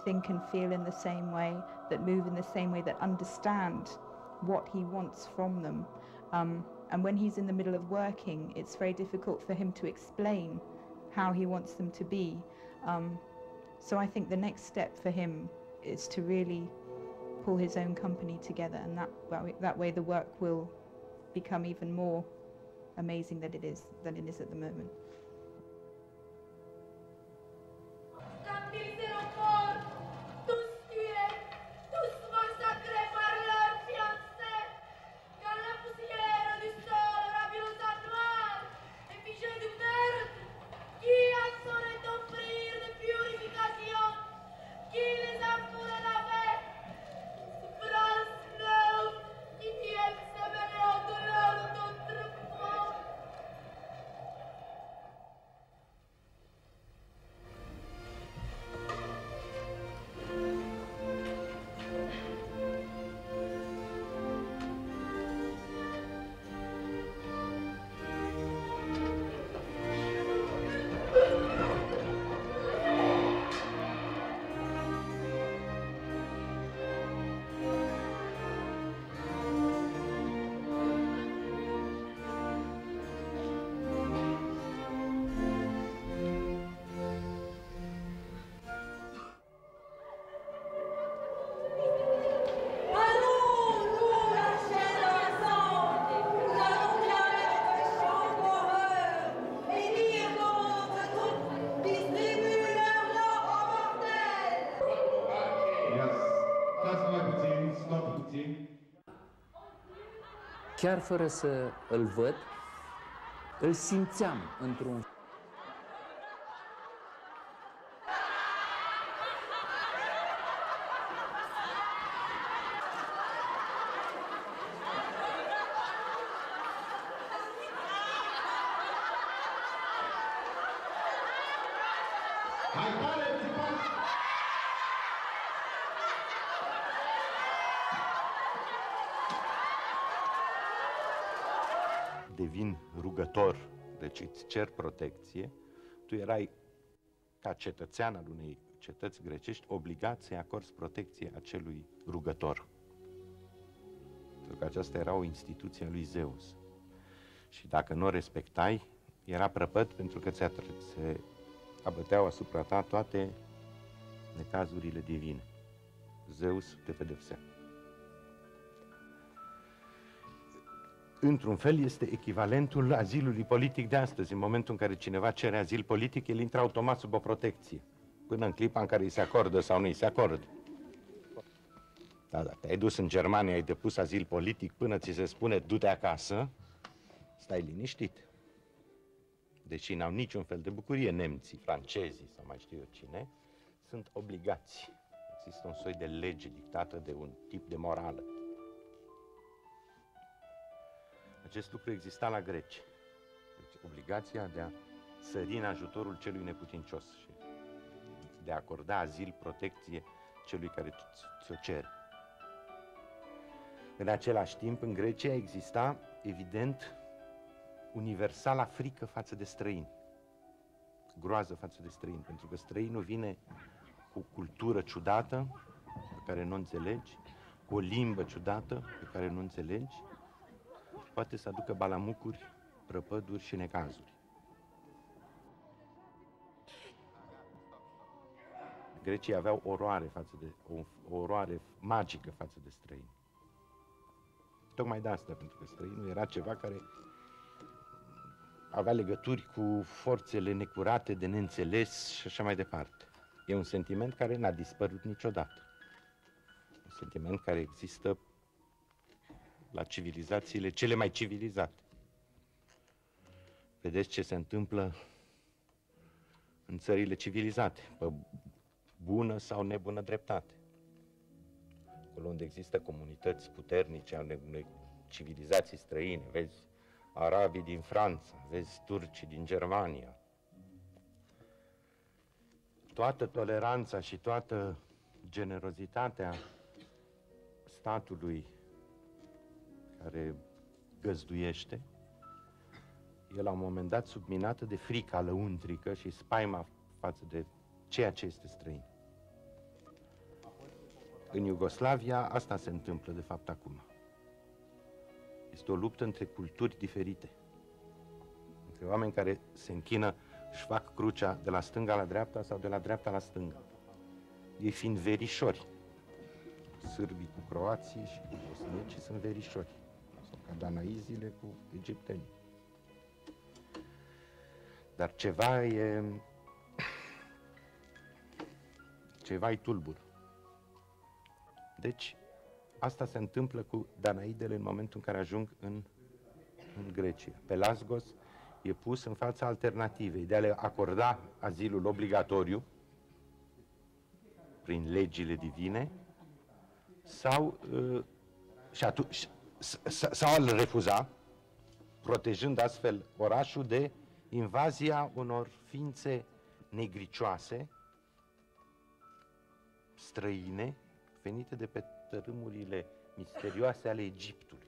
think and feel in the same way, that move in the same way, that understand what he wants from them. And when he's in the middle of working, it's very difficult for him to explain how he wants them to be. So I think the next step for him is to really pull his own company together, and that way the work will become even more amazing than it is at the moment. Chiar fără să îl văd, îl simțeam într-un... Devin rugător, deci îți cer protecție, tu erai, ca cetățean al unei cetăți grecești, obligat să-i acorzi protecție acelui rugător. Pentru că aceasta era o instituție a lui Zeus. Și dacă nu o respectai, era prăpăd, pentru că se abăteau asupra ta toate necazurile divine. Zeus te pedepsea. Într-un fel, este echivalentul azilului politic de astăzi. În momentul în care cineva cere azil politic, el intră automat sub o protecție, până în clipa în care îi se acordă sau nu îi se acordă. Da, te-ai dus în Germania, ai depus azil politic, până ți se spune du-te acasă, stai liniștit. Deși n-au niciun fel de bucurie, nemții, francezii sau mai știu eu cine, sunt obligați. Există un soi de lege dictată de un tip de morală. Acest lucru exista la greci. Deci, obligația de a sări în ajutorul celui neputincios și de a acorda azil, protecție celui care ți-o cere. În același timp, în Grecia exista, evident, universala frică față de străini. Groază față de străini, pentru că străinul vine cu o cultură ciudată, pe care nu înțelegi, cu o limbă ciudată, pe care nu înțelegi, poate să aducă balamucuri, prăpăduri și necazuri. Grecii aveau oroare o oroare magică față de străini. Tocmai de asta, pentru că străinul era ceva care avea legături cu forțele necurate, de neînțeles și așa mai departe. E un sentiment care n-a dispărut niciodată. Un sentiment care există la civilizațiile cele mai civilizate. Vedeți ce se întâmplă în țările civilizate, pe bună sau nebună dreptate. Acolo unde există comunități puternice ale unei civilizații străine, vezi arabii din Franța, vezi turcii din Germania. Toată toleranța și toată generozitatea statului care găzduiește, e la un moment dat subminată de frica lăuntrică și spaima față de ceea ce este străin. în Iugoslavia asta se întâmplă de fapt acum. Este o luptă între culturi diferite. Între oameni care se închină, își fac crucea de la stânga la dreapta sau de la dreapta la stânga. Ei fiind verișori. Sârbii cu croații și cu bosniecii sunt verișori. Sau ca danaizile cu egiptenii. Dar ceva-i tulbur. Deci, asta se întâmplă cu danaidele în momentul în care ajung în Grecia. Pelasgos e pus în fața alternativei de a le acorda azilul obligatoriu prin legile divine sau a-l refuza, protejând astfel orașul de invazia unor ființe negricioase, străine, venite de pe tărâmurile misterioase ale Egiptului.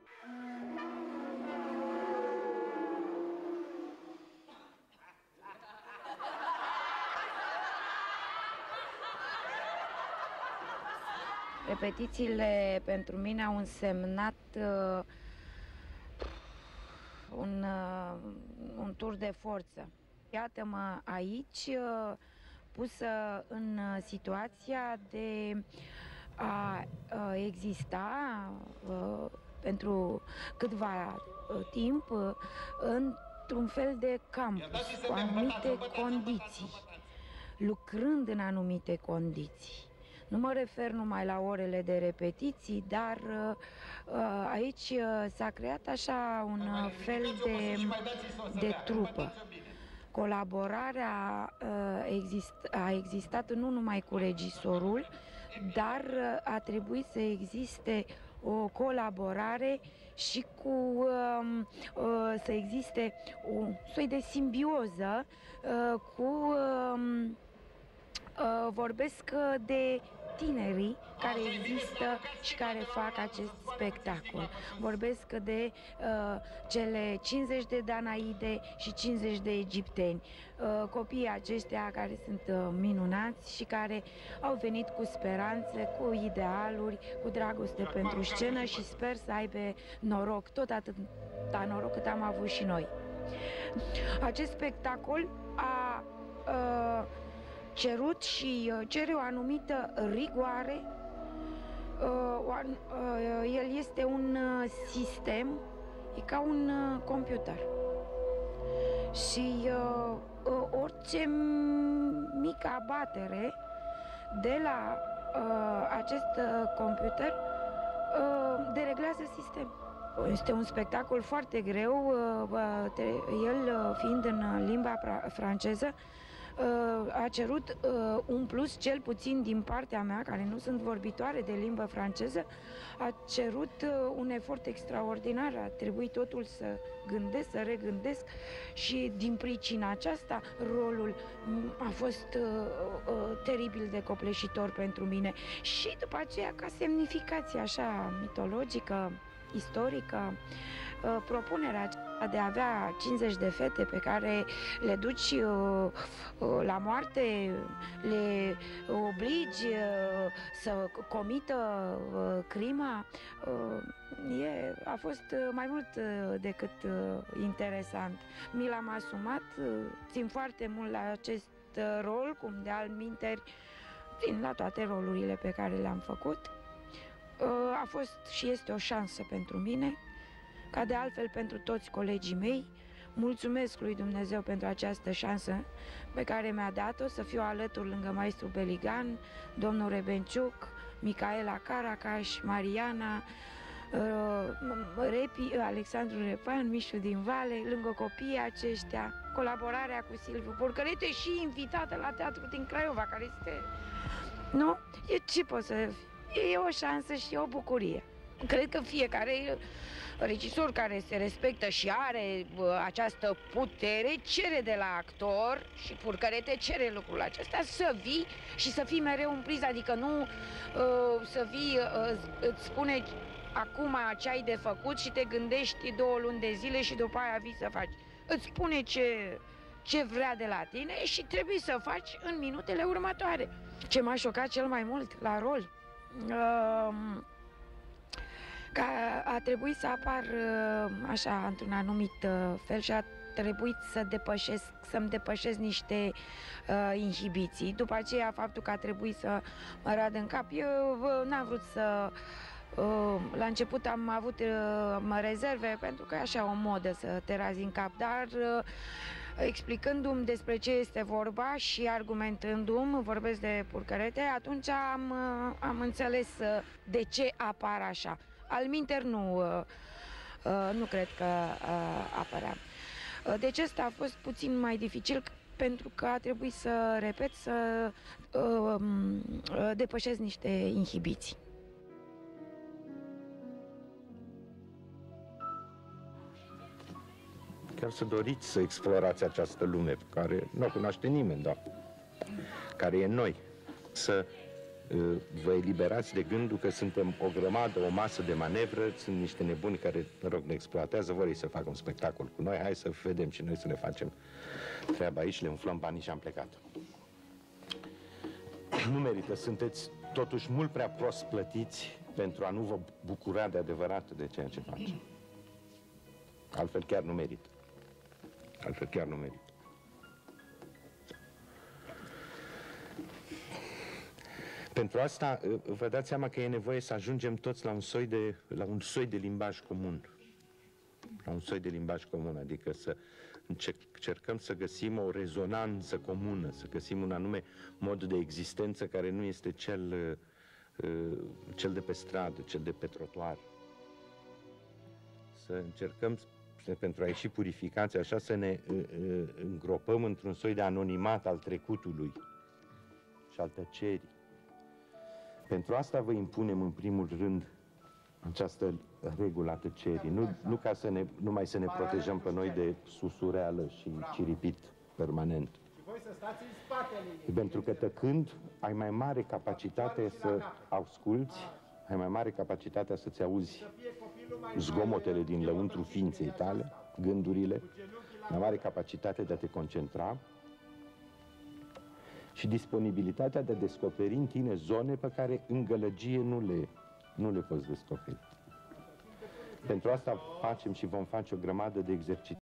Repetițiile pentru mine au însemnat un tur de forță. Iată-mă aici, pusă în situația de a exista pentru câtva timp într-un fel de campus, cu anumite condiții, lucrând în anumite condiții. Nu mă refer numai la orele de repetiții, dar aici s-a creat așa un fel de trupă. Colaborarea a existat nu numai cu regisorul, dar a trebuit să existe o colaborare și să existe un soi de simbioză cu vorbesc de tinerii care există și care fac acest spectacol. Vorbesc de cele 50 de danaide și 50 de egipteni. Copiii aceștia care sunt minunați și care au venit cu speranțe, cu idealuri, cu dragoste pentru scenă și sper să aibă noroc, tot atâta noroc cât am avut și noi. Acest spectacol a cerut și cere o anumită rigoare. El este un sistem, e ca un computer. Și orice mică abatere de la acest computer dereglează sistemul. Este un spectacol foarte greu, el fiind în limba franceză, a cerut un plus, cel puțin din partea mea, care nu sunt vorbitoare de limbă franceză, a cerut un efort extraordinar, a trebuit totul să gândesc, să regândesc și din pricina aceasta rolul a fost teribil de copleșitor pentru mine și după aceea ca semnificație așa mitologică, istorică, propunerea de a avea 50 de fete pe care le duci la moarte, le obligi să comită crima, a fost mai mult decât interesant. Mi l-am asumat, țin foarte mult la acest rol, cum de altminteri țin la toate rolurile pe care le-am făcut. A fost și este o șansă pentru mine, ca de altfel pentru toți colegii mei. Mulțumesc lui Dumnezeu pentru această șansă pe care mi-a dat-o, să fiu alături lângă maestru Beligan, domnul Rebenciuc, Micaela Caracaș, Mariana, Alexandru Repan, Mișu din Vale, lângă copiii aceștia, colaborarea cu Silviu Porcărete și invitată la Teatru din Craiova, care este... Nu? Ce pot să... E o șansă și o bucurie. Cred că fiecare regizor care se respectă și are această putere cere de la actor, și Porcărete cere lucrul acesta, să vii și să fii mereu în priză, adică nu să vii, îți spune acum ce ai de făcut și te gândești 2 luni de zile și după aia vii să faci. Îți spune ce vrea de la tine și trebuie să faci în minutele următoare. Ce m-a șocat cel mai mult la rol, că a trebuit să apar așa, într-un anumit fel și a trebuit să-mi depășesc niște inhibiții. După aceea, faptul că a trebuit să mă rad în cap, eu n-am vrut să... La început am avut rezerve, pentru că e așa o modă să te razi în cap, dar explicându-mi despre ce este vorba și argumentându-mi, vorbesc de purcărete, atunci am înțeles de ce apar așa. Alminter nu cred că apărea. Deci ăsta a fost puțin mai dificil, pentru că a trebuit să repet, să depășesc niște inhibiții. Chiar să doriți să explorați această lume pe care nu o cunoaște nimeni, dar care e noi. Să vă eliberați de gândul că suntem o grămadă, o masă de manevră, sunt niște nebuni care, mă rog, ne exploatează, vor ei să facă un spectacol cu noi, hai să vedem și noi să ne facem treaba aici, le umflăm banii și am plecat. Nu merită, sunteți totuși mult prea prost plătiți pentru a nu vă bucura de adevărat de ceea ce facem. Altfel chiar nu merită. Altfel chiar nu merită. Pentru asta vă dați seama că e nevoie să ajungem toți la un soi de limbaj comun. La un soi de limbaj comun, adică să încercăm să găsim o rezonanță comună, să găsim un anume mod de existență care nu este cel de pe stradă, cel de pe trotuar. Să încercăm, pentru a ieși purificați, așa, să ne îngropăm într-un soi de anonimat al trecutului și al tăcerii. Pentru asta vă impunem în primul rând această regulă a tăcerii, nu ca să numai să ne protejăm pe noi de susureală și ciripit permanent. Pentru că tăcând ai mai mare capacitate să asculți, ai mai mare capacitatea să-ți auzi zgomotele din lăuntru ființei tale, gândurile, mai mare capacitate de a te concentra și disponibilitatea de a descoperi în tine zone pe care în gălăgie nu le poți descoperi. Pentru asta facem și vom face o grămadă de exerciții.